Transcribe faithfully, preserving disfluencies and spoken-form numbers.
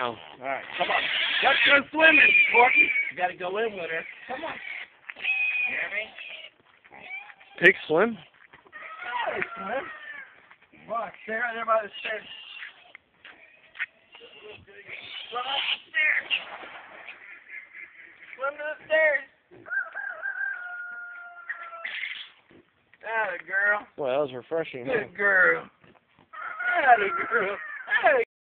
now. All right, come on. Let's go swimming, Porky. You got to go in with her. Come on. Hear me? Pig swim? Hey, swim. Come on, stay right there by the stairs. Swim up the stairs. Swim to the stairs. Atta girl. Well, that was refreshing. Huh? Good girl. Atta girl.